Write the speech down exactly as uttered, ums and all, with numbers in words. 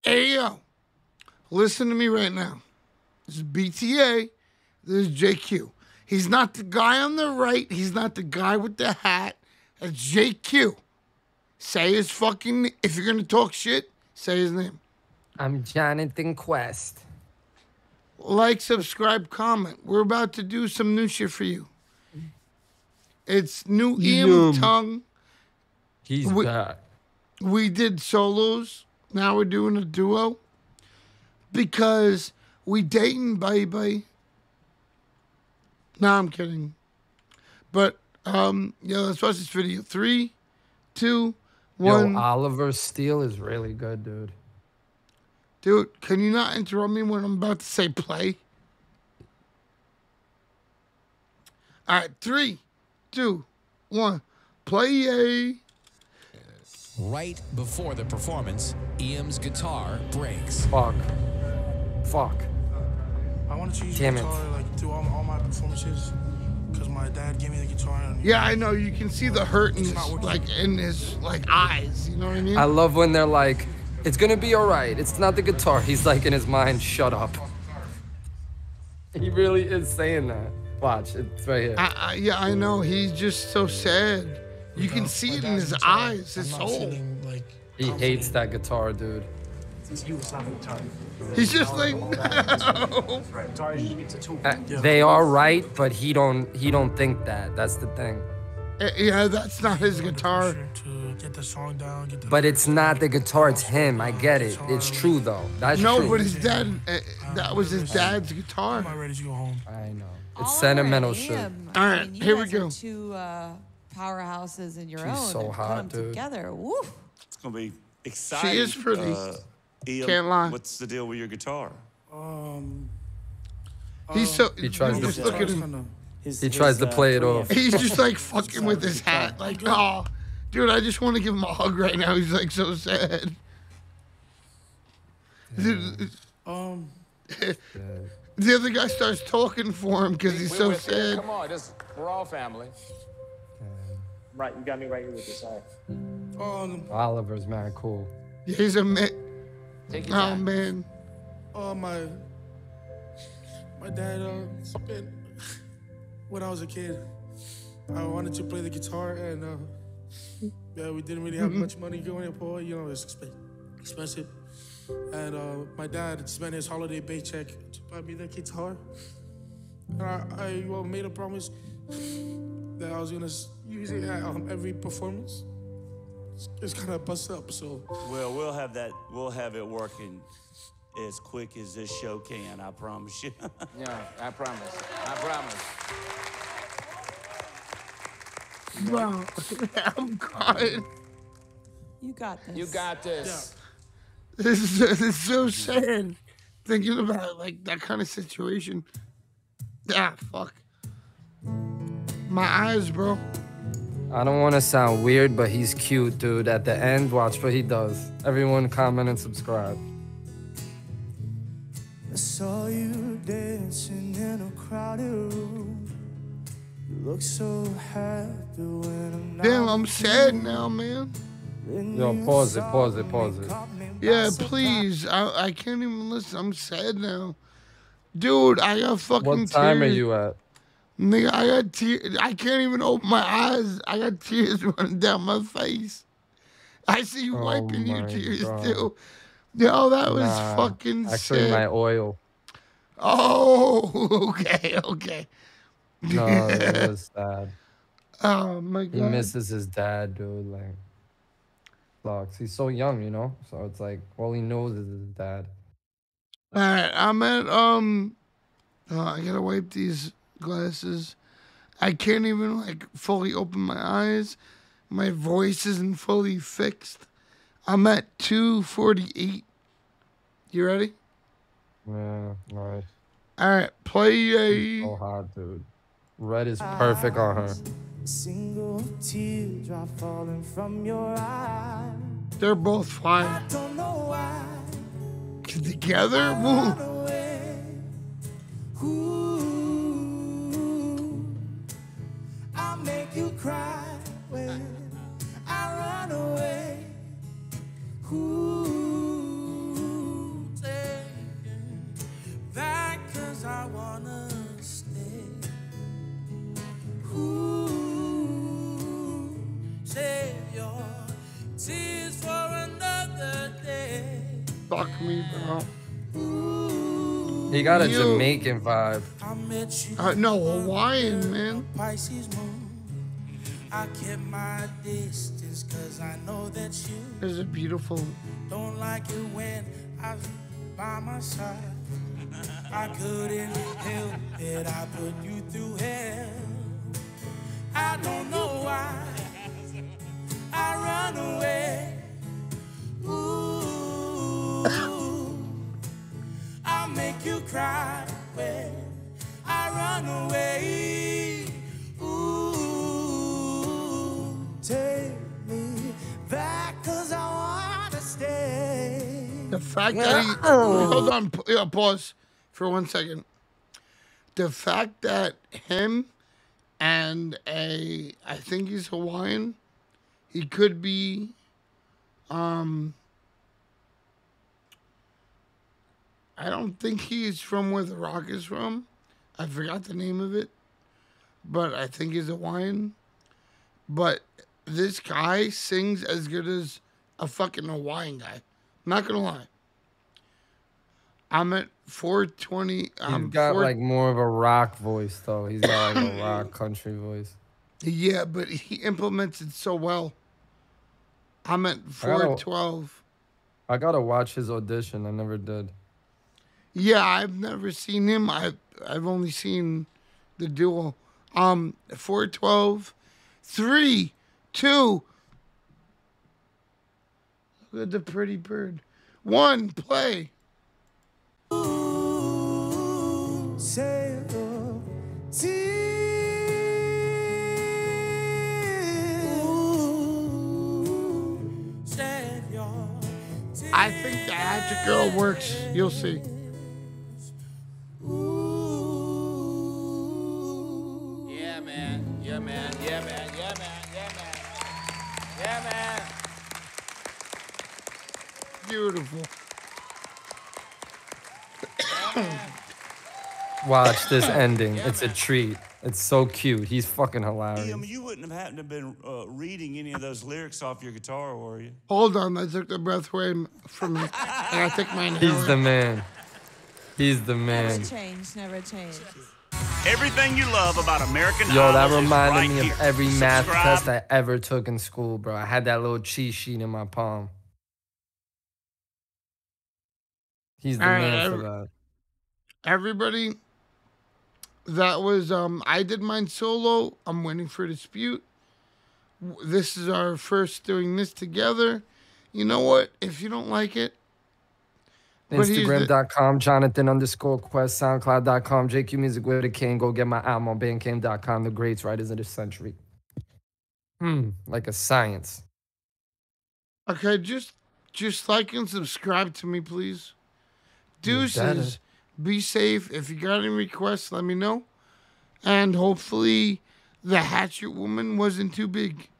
Hey, yo. Listen to me right now. This is B T A. This is J Q. He's not the guy on the right. He's not the guy with the hat. That's J Q. Say his fucking... If you're going to talk shit, say his name. I'm Jonathan Quest. Like, subscribe, comment. We're about to do some new shit for you. It's new Ian Tongue. He's we, back. We did solos. Now we're doing a duo. Because we dating, baby. No, I'm kidding. But, um, yeah, let's watch this video. Three, two, one. Yo, Oliver Steele is really good, dude. Dude, can you not interrupt me when I'm about to say play? All right, three, two, one, play. Right before the performance, Iam's guitar breaks. Fuck. Fuck. I wanted to use Damn the guitar it. like through all, all my performances because my dad gave me the guitar. And, Yeah, I know. You can see the hurt in his, like in his like eyes. You know what I mean? I love when they're like, it's gonna be all right. It's not the guitar. He's like in his mind, shut up. He really is saying that. Watch, it's right here. I, I, yeah, I know. He's just so sad. You can see it in his eyes, his soul. Like, He hates that guitar, dude. He's just like, no. Uh, they are right, but he don't. He don't think that. That's the thing. Uh, Yeah, that's not his guitar. to get the song down, get the But it's not the guitar. It's him. I get it. It's true though. That's No, true. but his dad, uh, that was his dad's guitar. I'm ready to go home. I know. It's All sentimental right, shit. Ian. All I right, mean, you here we guys go. Are two uh, powerhouses in your She's own. so and hot, put them dude. together. Woo. It's gonna be exciting. She is pretty. Uh, Ian, Can't lie. What's the deal with your guitar? Um, He's so. He tries just to- look at him. Kinda, He tries to play it off. He's just like fucking with his hat. Like, oh, dude, I just want to give him a hug right now. He's like so sad. The, um, the other guy starts talking for him because he's so sad. Come on, this, we're all family. Right, you got me right here with you, sorry. um, Oliver's mad cool. He's a man. Take your Oh time. man. uh, my, my dad, uh, spent, when I was a kid, I wanted to play the guitar, and, uh, yeah, we didn't really have much money going up, boy, you know, it's exp- expensive. And, uh, my dad spent his holiday paycheck to buy me the guitar. And I, I well, made a promise that I was gonna s- use it at um, every performance. It's, it's kind of bust up, so. Well, we'll have that. We'll have it working as quick as this show can. I promise you. Yeah, I promise. I promise. Bro, I'm crying. You got this. You got this. This is, this is so sad. Thinking about like that kind of situation. Ah, fuck. My eyes, bro. I don't want to sound weird, but he's cute, dude. At the end, watch what he does. Everyone comment and subscribe. I saw you dancing in a crowded room. You look so happy when I'm not. Damn, I'm sad now, man. Yo, pause it, pause it, pause it. Yeah, please. I, I can't even listen. I'm sad now. Dude, I got fucking What time are tears. you at? Nigga, I got tears. I can't even open my eyes. I got tears running down my face. I see you Oh wiping your my tears God. too. Yo, that was Nah, fucking Actually, sad. my oil. Oh, okay, okay. No, it was sad. Oh my He god. misses his dad, dude. Like, Lux. He's so young, you know? So it's like, all he knows is his dad. All right, I'm at um. Uh, I gotta wipe these glasses. I can't even like fully open my eyes. My voice isn't fully fixed. I'm at two forty-eight. You ready? Yeah, alright. All right, play. So hot, dude. Red is perfect on her. A single teardrop falling from your eye. They're both fire. Don't know why. Together, woo. Away. Ooh, I'll make you cry when I run away. Ooh, Fuck me, bro. He got a You- Jamaican vibe. I met you. Uh, no, Hawaiian, man. Pisces moon. I kept my distance cause I know that you There's a beautiful. don't like it when I was by my side. I couldn't help it, I put you through hell. I don't know why I run away. Ooh, I'll make you cry when I run away. Ooh, Take me back, cause I wanna stay. The fact that he. Hold on, p- yeah, pause for one second. The fact that him and a. I think he's Hawaiian. He could be. Um. I don't think he's from where The Rock is from. I forgot the name of it. But I think he's Hawaiian. But this guy sings as good as a fucking Hawaiian guy. Not gonna lie. I'm at four twenty. He's I'm got four, like more of a rock voice though. He's got like a rock country voice. yeah, but he implements it so well. I'm at gotta- four twelve. I gotta watch his audition. I never did. Yeah, I've never seen him. I've I've only seen the duel. Um, four twelve, three, two. Look at the pretty bird. One, play. Say your tears. save your I think the Hatchet Girl works. You'll see. Yeah, man. Yeah, man. Yeah, man. Yeah, man. Yeah, man. Yeah, man. Beautiful. Watch this ending. It's a treat. It's so cute. He's fucking hilarious. Liam, you wouldn't have happened to have been uh, reading any of those lyrics off your guitar, were you? Hold on, I took the breath away m- from me. I gotta take mine. He's the man. He's the Never man. change, never change. Everything you love about American Yo, that Idol is reminded right me here. of every math Subscribe. test I ever took in school, bro. I had that little cheat sheet in my palm. He's the All right, man for every- that. Everybody, that was um. I did mine solo. I'm waiting for dispute. W- This is our first doing this together. You know what? If you don't like it, but he's the- Instagram.com, Jonathan underscore Quest, SoundCloud.com, J Q Music with a King. Go get my album on Bandcamp dot com, The Greats Writers of the Century. Hmm, like a science. okay, just just like and subscribe to me, please. You better. Deuces. Be safe. If you got any requests, let me know. And hopefully, the Hatchet Woman wasn't too big.